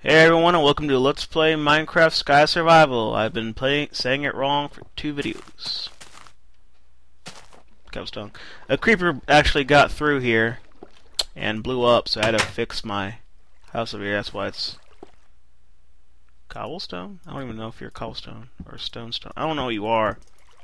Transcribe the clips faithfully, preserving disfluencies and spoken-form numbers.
Hey everyone, and welcome to Let's Play Minecraft Sky Survival. I've been playing, saying it wrong for two videos. Cobblestone. A creeper actually got through here and blew up, so I had to fix my house over here. That's why it's cobblestone. I don't even know if you're cobblestone or stone stone. I don't know what you are.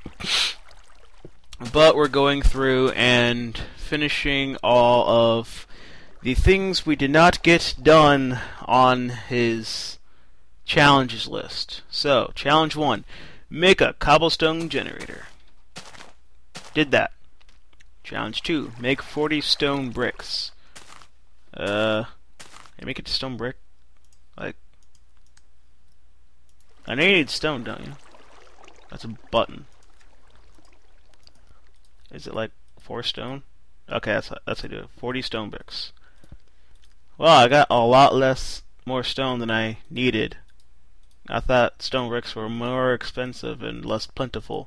But we're going through and finishing all of the things we did not get done on his challenges list. So, challenge one, make a cobblestone generator. Did that. Challenge two, make forty stone bricks. Uh, can I make it to stone brick? Like, I know you need stone, don't you? That's a button. Is it like four stone? Okay, that's that's how I do it. forty stone bricks. Well, I got a lot less more stone than I needed. I thought stone bricks were more expensive and less plentiful.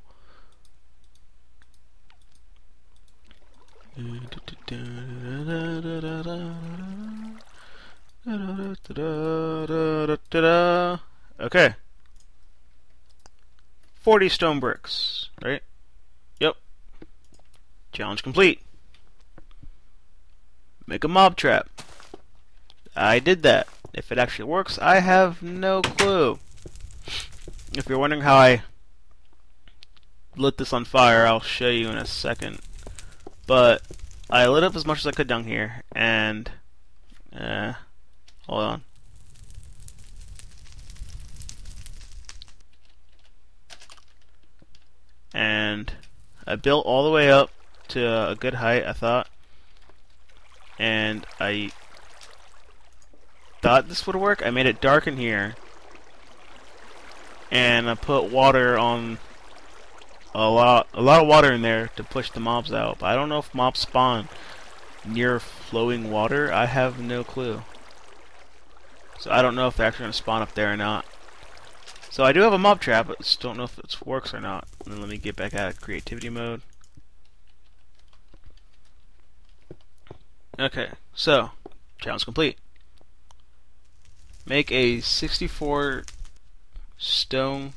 Okay. forty stone bricks, right? Yep. Challenge complete. Make a mob trap. I did that. If it actually works, I have no clue. If you're wondering how I lit this on fire, I'll show you in a second. But I lit up as much as I could down here, and uh, hold on. And I built all the way up to a good height, I thought, and I thought this would work. I made it dark in here, and I put water on a lot, a lot of water in there to push the mobs out. But I don't know if mobs spawn near flowing water. I have no clue. So I don't know if they're actually going to spawn up there or not. So I do have a mob trap, but just don't know if it works or not. And then let me get back out of creativity mode. Okay, so challenge complete. Make a sixty-four stone.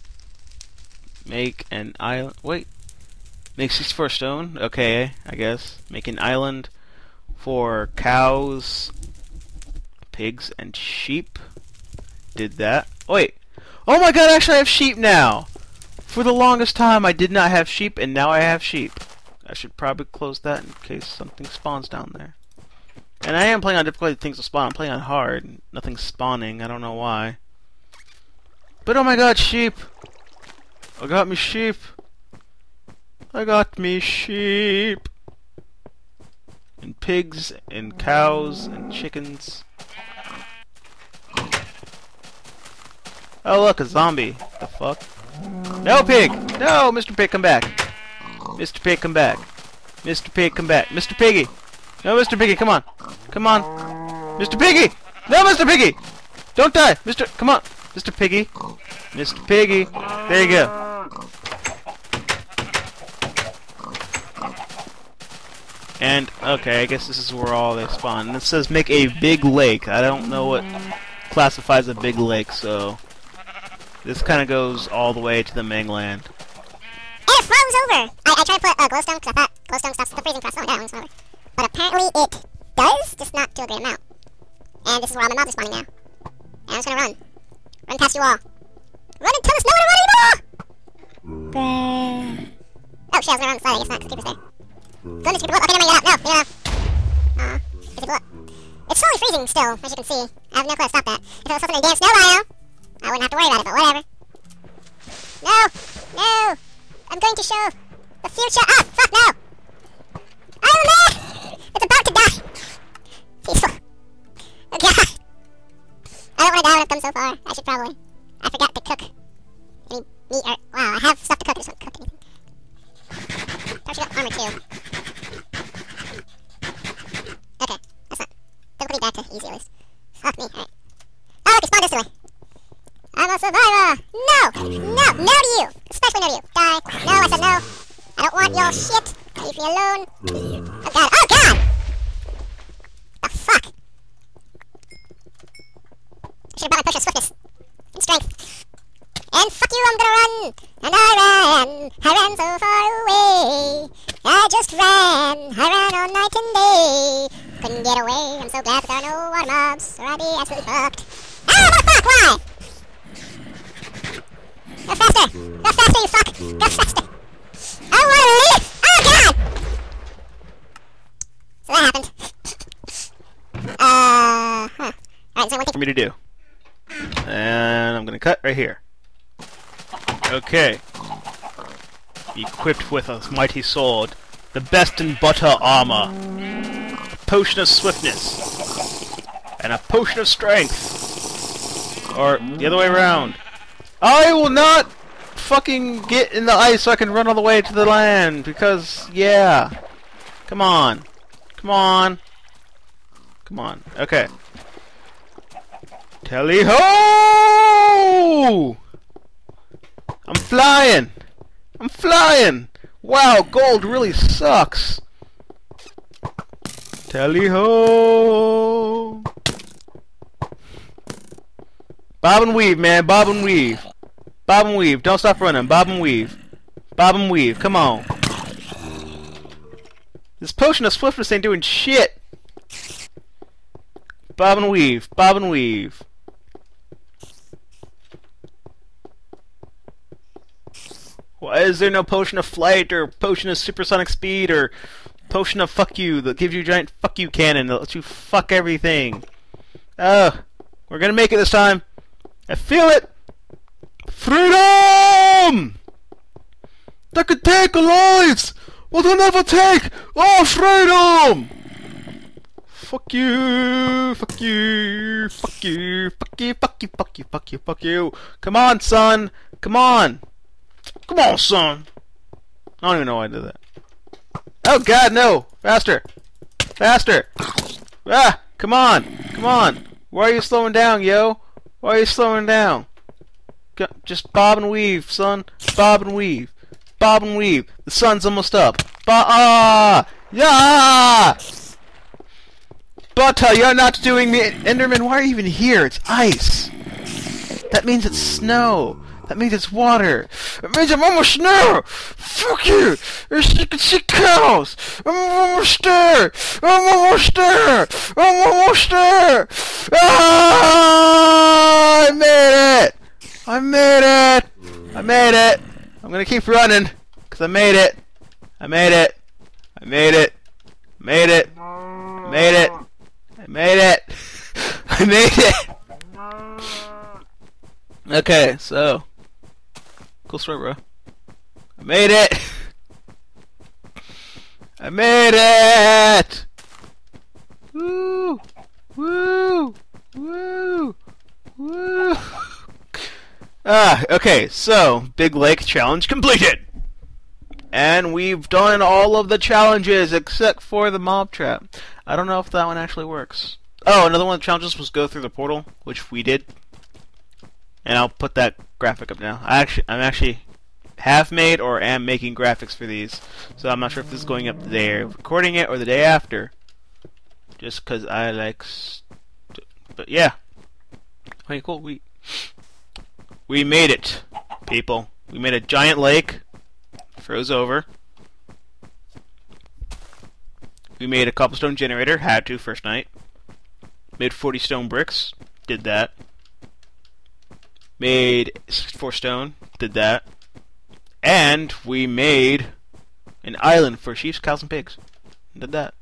Make an island. Wait. Make sixty-four stone? Okay, I guess. Make an island for cows, pigs, and sheep. Did that. Wait. Oh my god, actually I have sheep now! For the longest time I did not have sheep, and now I have sheep. I should probably close that in case something spawns down there. And I am playing on difficulty things will spawn. I'm playing on hard. Nothing's spawning. I don't know why. But oh my god, sheep! I got me sheep! I got me sheep! And pigs, and cows, and chickens. Oh look, a zombie. The fuck? No, pig! No, Mister Pig, come back! Mister Pig, come back! Mister Pig, come back! Mister Piggy! No, Mister Piggy, come on! Come on! Mister Piggy! No, Mister Piggy! Don't die! Mister Come on! Mister Piggy! Mister Piggy! There you go! And, okay, I guess this is where all they spawn. And it says make a big lake. I don't know what classifies a big lake, so this kind of goes all the way to the mainland. And it froze over! I, I tried to put uh, glowstone because I thought glowstone stops the freezing process. Oh, down, it's over. But apparently it does, just not to a great amount. And this is where all my mobs are spawning now. And I'm just gonna run. Run past you all. Run until there's nowhere to run anymore! Oh shit, I was gonna run on the side, I guess not, because creeper's there. Goodness, creeper, okay, never mind, get out. No, get out. Aw, creeper, blow up. It's slowly freezing still, as you can see. I have no clue how to stop that. If it was something in a damn snow biome, I wouldn't have to worry about it, but whatever. No! No! I'm going to show the future. Ah, fuck no! Iron Man! It's about to die! Peaceful. Oh god! I don't want to die when I've come so far. I should probably. I forgot to cook any meat or. Wow, I have stuff to cook. I just won't cook anything. Don't you got armor too? Okay, that's not. Difficulty back to easy at least. Fuck me, alright. Oh, look, it spawned this way. I'm a survivor! No! No! No to you! Especially no to you! Die! No, I said no! I don't want your shit! Leave me alone! Oh god! Oh god! The fuck? Should have brought my potion of swiftness and strength. And fuck you, I'm gonna run. And I ran. I ran so far away. I just ran. I ran all night and day. Couldn't get away. I'm so glad that there are no water mobs, or I'd be absolutely fucked. Ah, motherfuck! Why? Go faster! Go faster, you fuck! Go faster! I wanna leave! Oh god! So that happened. Uh, huh. Alright, so one thing For me to do. And I'm gonna cut right here. Okay. Equipped with a mighty sword, the best in butter armor, a potion of swiftness, and a potion of strength. Or the other way around. I will not fucking get in the ice so I can run all the way to the land, because, yeah. Come on. Come on. Come on. Okay. Tally-ho! I'm flying! I'm flying! Wow, gold really sucks. Tally-ho! Bob and weave, man. Bob and weave. Bob and weave. Don't stop running. Bob and weave. Bob and weave. Come on. This potion of swiftness ain't doing shit. Bob and weave. Bob and weave. Why is there no potion of flight or potion of supersonic speed or potion of fuck you that gives you a giant fuck you cannon that lets you fuck everything? Oh, we're gonna make it this time. I feel it! Freedom! That could take lives! What will never take! Oh, freedom! Fuck you! Fuck you! Fuck you! Fuck you! Fuck you! Fuck you! Fuck you! Fuck you! Come on, son! Come on! Come on, son! I don't even know why I did that. Oh god, no! Faster! Faster! Ah! Come on! Come on! Why are you slowing down, yo? Why are you slowing down? Go, just bob and weave, son. Bob and weave. Bob and weave. The sun's almost up. Ba ah! Yeah! But uh, you're not doing me, Enderman. Why are you even here? It's ice. That means it's snow. That means it's water. It means I'm almost there. Fuck you. There's, you can see cows. I'm almost there. I'm almost there. I'm almost there. Ah! I made it. I made it. I made it. I'm gonna keep running because I made it. I made it. I made it. Made it. Made it. I made it. I made it. Okay, so. Cool story, bro. I made it! I made it! Woo! Woo! Woo! Woo! Ah, okay, so, Big Lake challenge completed! And we've done all of the challenges except for the mob trap. I don't know if that one actually works. Oh, another one of the challenges was go through the portal, which we did. And I'll put that graphic up now. I actually, I'm actually have made or am making graphics for these, so I'm not sure if this is going up there, recording it, or the day after. Just because I like, st but yeah. Okay, cool. We we made it, people. We made a giant lake. Froze over. We made a cobblestone generator. Had to first night. Made forty stone bricks. Did that. Made four stone, did that, and we made an island for sheep, cows, and pigs. Did that.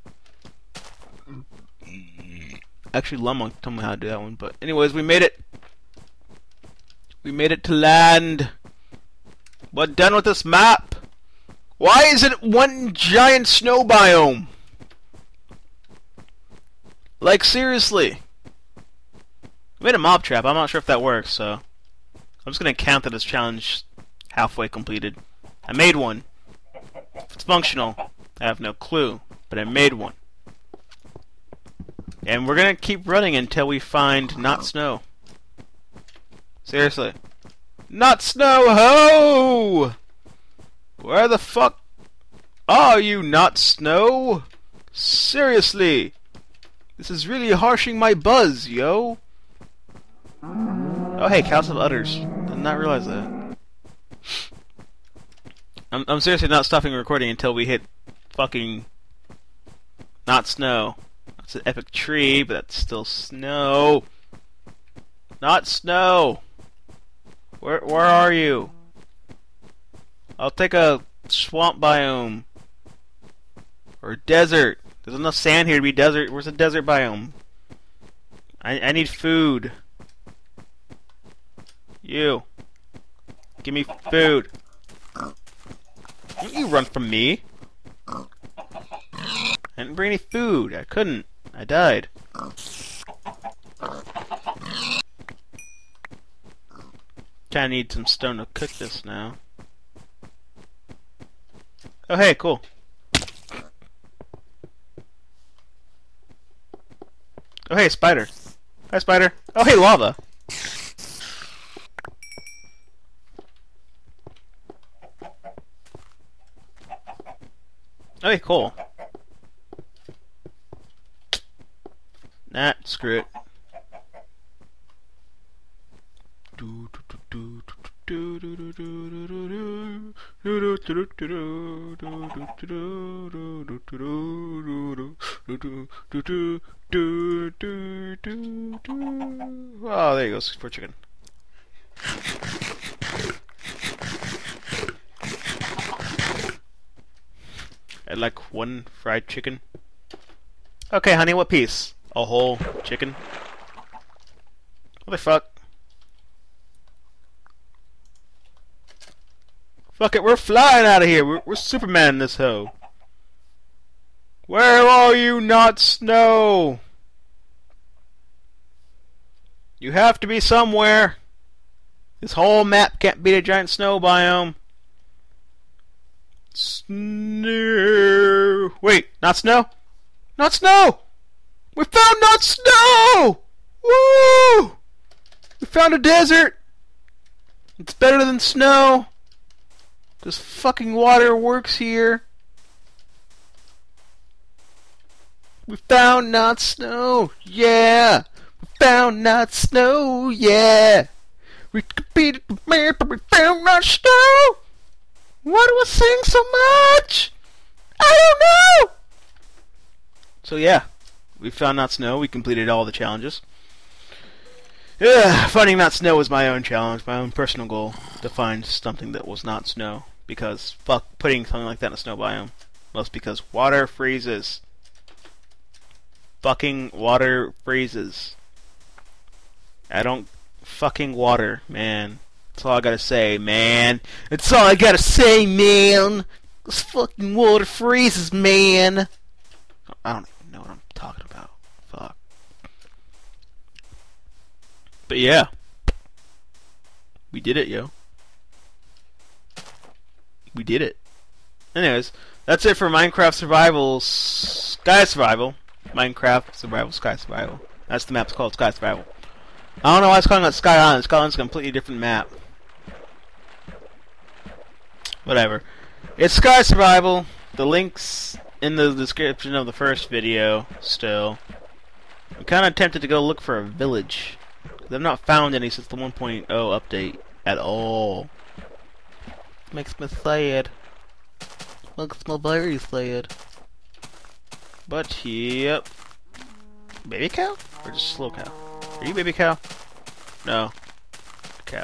Actually, Lummonk told me how to do that one, but anyways, we made it. We made it to land. What done with this map? Why is it one giant snow biome? Like seriously. I made a mob trap. I'm not sure if that works, so. I'm just going to count that as challenge halfway completed. I made one. If it's functional, I have no clue, but I made one. And we're going to keep running until we find not snow. Seriously. Not snow ho! Where the fuck are you, not snow? Seriously. This is really harshing my buzz, yo. Oh hey, Cows of Udders. Did not realize that. I'm, I'm seriously not stopping recording until we hit fucking not snow. That's an epic tree, but that's still snow. Not snow. Where where are you? I'll take a swamp biome or desert. There's enough sand here to be desert. Where's the desert biome? I I need food. You. Give me food. Don't you run from me. I didn't bring any food. I couldn't. I died. Kinda need some stone to cook this now. Oh hey, cool. Oh hey, spider. Hi spider. Oh hey, lava. Oh hey, cool. Nah, screw it. Oh, there you go, for chicken. I'd like one fried chicken. Okay, honey, what piece? A whole chicken? What the fuck? Fuck it, we're flying out of here. We're, we're Superman in this hoe. Where are you, not snow? You have to be somewhere. This whole map can't beat a giant snow biome. Snow. Wait, not snow? Not snow! We found not snow! Woo! We found a desert! It's better than snow. This fucking water works here. We found not snow, yeah! We found not snow, yeah! We competed with man, but we found not snow! Why do I sing so much? I don't know! So yeah, we found not snow, we completed all the challenges. Ugh, finding not snow was my own challenge, my own personal goal, to find something that was not snow. Because, fuck putting something like that in a snow biome. Most because water freezes. Fucking water freezes. I don't fucking water, man. That's all I gotta say, man. That's all I gotta say, man. This fucking water freezes, man. I don't even know what I'm talking about. Fuck. But yeah. We did it, yo. We did it. Anyways, that's it for Minecraft Survival Sky Survival. Minecraft Survival Sky Survival. That's the map's called, Sky Survival. I don't know why it's calling it Sky Island. Sky Island's a completely different map. Whatever. It's Sky Survival. The link's in the description of the first video still. I'm kind of tempted to go look for a village. I've not found any since the one point oh update at all. Makes me sad. Makes me very sad. But yep. Baby cow? Or just slow cow? Are you baby cow? No. Cow.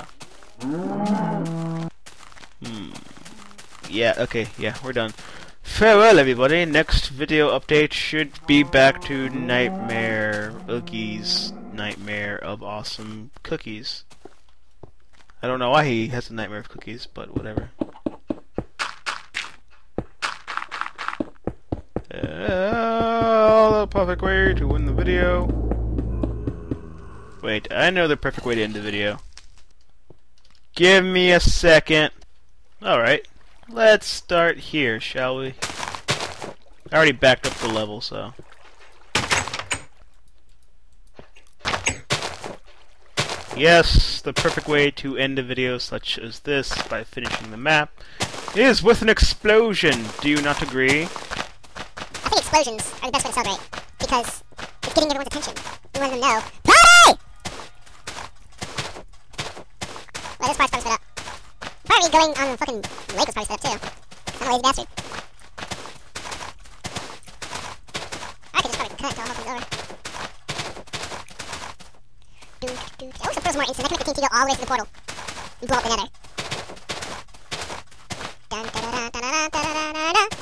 Hmm. Yeah, okay, yeah, we're done. Farewell everybody. Next video update should be back to Nightmare Oogie's Nightmare of Awesome Cookies. I don't know why he has a nightmare of cookies, but whatever. Uh, the perfect way to win the video. Wait, I know the perfect way to end the video. Give me a second. Alright, let's start here, shall we? I already backed up the level, so... Yes, the perfect way to end a video such as this by finishing the map is with an explosion. Do you not agree? I think explosions are the best way to celebrate because it's getting everyone's attention. We want them to know. Party! But this part's probably sped up. Part of me going on the fucking lake was probably sped up too. I'm a lazy bastard. I could just probably cut until all hope is over. Dude, dude. I wish the portal's more instant. I can make the T N T go all the way to the portal. And blow up the nether. Dun, da, da, da, da, da, da, da, da, da, da, da,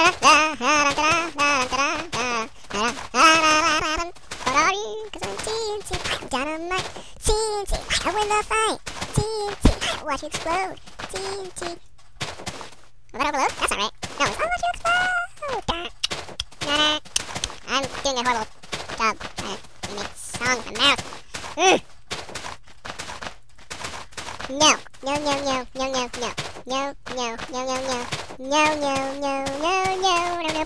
what are you? Cause I'm T N T. I'm dynamite. T N T. I win the fight. T N T. I watch you explode. T N T. Was that overload? That's not right. No, it's I watch you explode. Nah. I'm doing a horrible job trying to make songs with my mouth. Mm. No. No, no, no, no, no, no. No, no, no, no, no. No, no, no, no, no, no, no.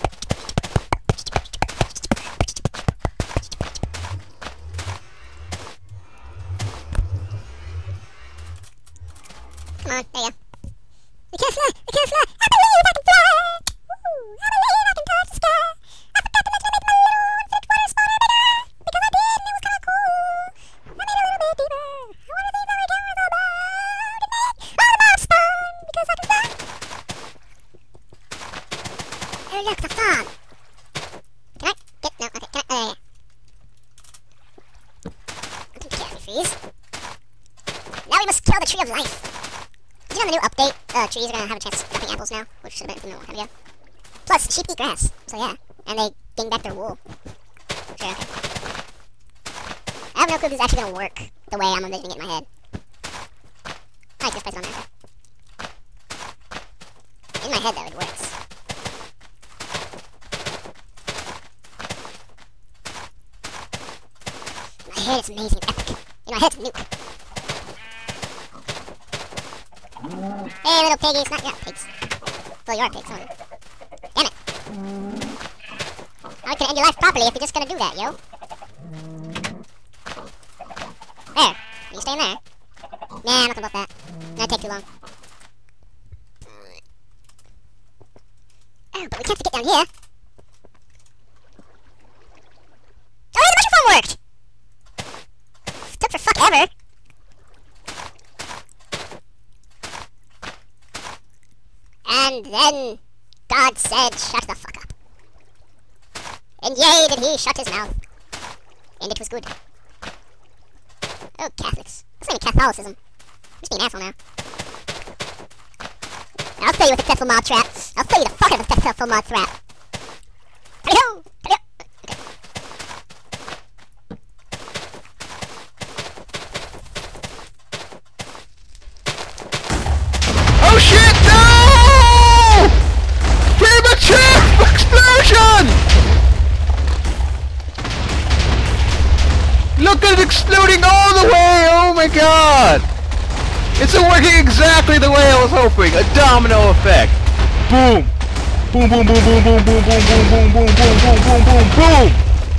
Come on, there you go. I can't fly! I can't fly! I believe I can fly! Ooh, I believe I can touch the sky! I forgot to mention I made my little one-foot water spawner bigger! Because I did and it was kinda cool! I made it a little bit deeper! I wanna think that I can with a bow to make all the mobs spawn! Because I can fly! Oh look, the fog! Can I get... no, okay, can I... oh, yeah, yeah. Can't freeze. Now we must kill the Tree of Life! Did you know in the new update, uh, trees are gonna have a chance of dropping apples now? Which should have been from a long time ago. Plus, sheep eat grass, so yeah. And they gain back their wool. Sure, okay. I have no clue if this is actually gonna work the way I'm envisioning it in my head. I like this place on there. In my head, though, it works. In my head, it's amazing, it's epic. In my head, it's a nuke. Hey, little piggies, not your pigs. Well, you are pigs, aren't you? Damn it. How can I end your life properly if you're just gonna do that, yo? There. Are you staying there? Nah, I'm not gonna block that. That'd take too long. Oh, but we can't get down here. Oh, hey, the mushroom farm worked! Took for fuck ever. And then God said, shut the fuck up. And yea, did he shut his mouth. And it was good. Oh, Catholics. That's not even Catholicism. I'm just being an asshole now. I'll fill you with a successful mob trap. I'll fill you the fuck out of a successful mob trap. Tally-ho! Tally-ho! Okay. Oh shit, no! Premature explosion! Look at it exploding all the way! Oh my god! It's working exactly the way I was hoping. A domino effect. Boom! Boom, boom, boom, boom, boom, boom, boom, boom, boom, boom, boom, boom, boom, boom, boom!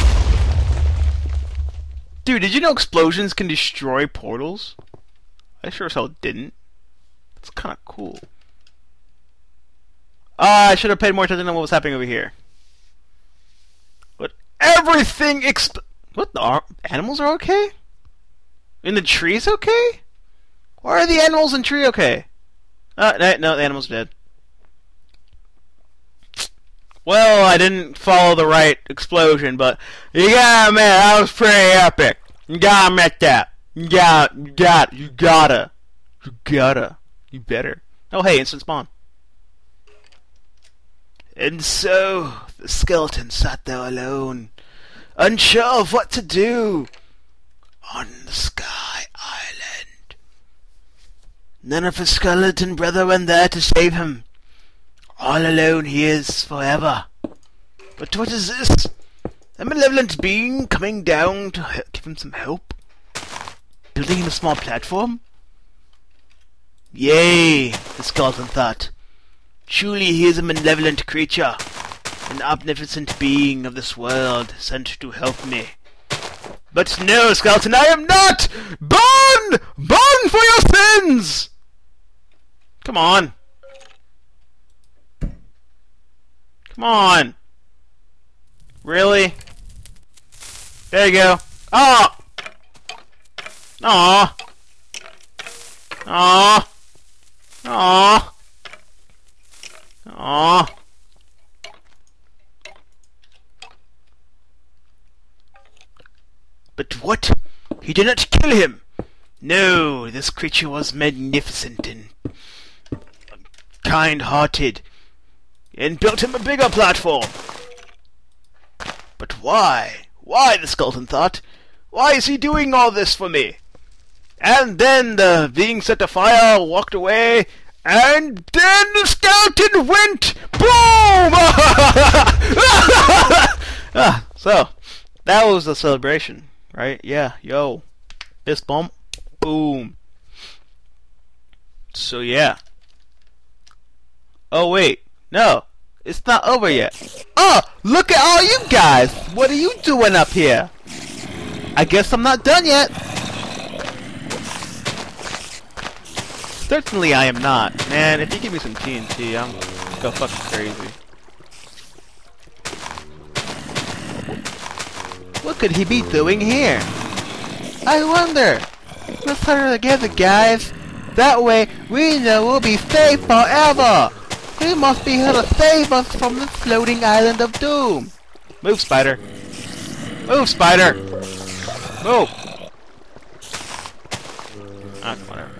Dude, did you know explosions can destroy portals? I sure as hell didn't. That's kind of cool. Ah, uh, I should have paid more attention to what was happening over here. But everything exp- What the? Are animals are okay? And the tree's okay? Why are the animals in tree okay? Uh, no, no, the animal's dead. Well, I didn't follow the right explosion, but you gotta admit, that was pretty epic. You gotta admit that. You gotta, you gotta, you gotta, you gotta, you better. Oh, hey, instant spawn. And so, the skeleton sat there alone, unsure of what to do, on the Sky Island. None of his skeleton brother went there to save him. All alone he is forever. But what is this? A malevolent being coming down to give him some help? Building him a small platform? Yea, the skeleton thought. Truly he is a malevolent creature, an omnipotent being of this world, sent to help me. But no, skeleton, I am not! Burn! Burn for your sins! Come on. Come on. Really? There you go. Oh! Aw! Aww. Aww. Aww. But what? He did not kill him! No, this creature was magnificent and kind-hearted, and built him a bigger platform. But why? Why, the skeleton thought? Why is he doing all this for me? And then the being set afire walked away, and then the skeleton went boom! ah, so, that was the celebration, right? Yeah, yo. Fist bump. Boom. So, yeah. Oh, wait. No. It's not over yet. Oh, look at all you guys! What are you doing up here? I guess I'm not done yet. Certainly I am not. Man, if you give me some T N T, I'm gonna go fucking crazy. What could he be doing here? I wonder. Let's huddle together, guys. That way, we know we'll be safe forever. He must be here to save us from the floating island of doom. Move, spider. Move, spider. Move. Ah, whatever.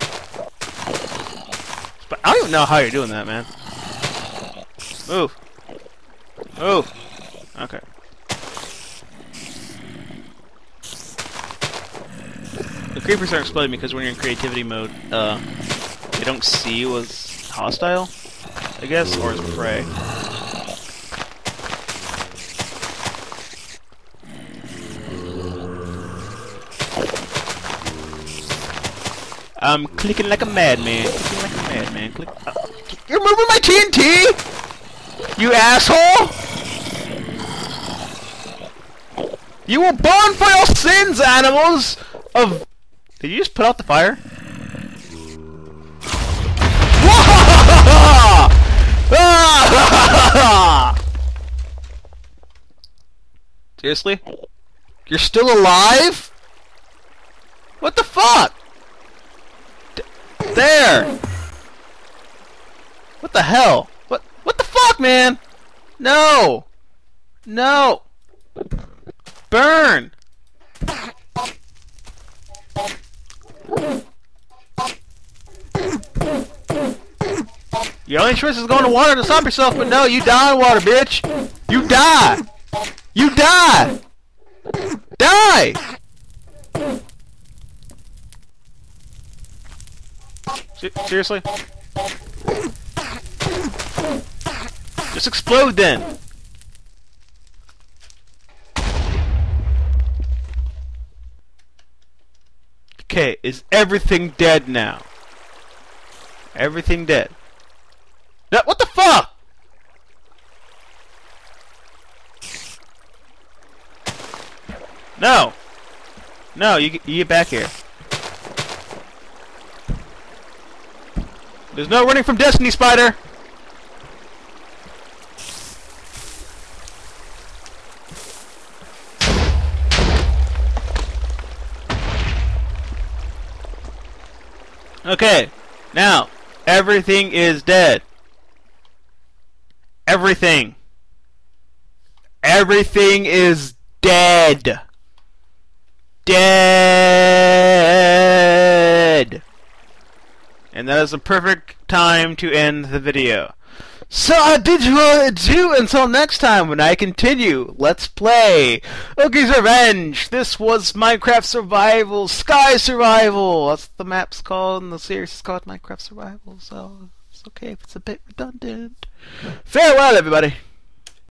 But I don't even know how you're doing that, man. Move. Move. Okay. The creepers are exploding because when you're in creativity mode, uh, they don't see you as hostile, I guess, or as prey. I'm clicking like a madman. Clicking like a madman. Click. Uh, you're moving my T N T! You asshole! You will burn for your sins, animals! Of. Did you just put out the fire? Seriously? You're still alive? What the fuck? D there! What the hell? What what the fuck, man? No! No! Burn! Your only choice is going to water to stop yourself, but no, you die in water, bitch! You die! You die! Die! Se seriously? Just explode then! Okay, is everything dead now? Everything dead. No, what the fuck? No. No, you, you get back here. There's no running from Destiny, Spider! Okay, now, everything is dead. Everything. Everything is dead. Dead. And that is a perfect time to end the video. So I bid you all adieu until next time when I continue. Let's play Ogre's Revenge. This was Minecraft Survival, Sky Survival. That's what the map's called, and the series is called Minecraft Survival. So it's okay if it's a bit redundant. Farewell, everybody.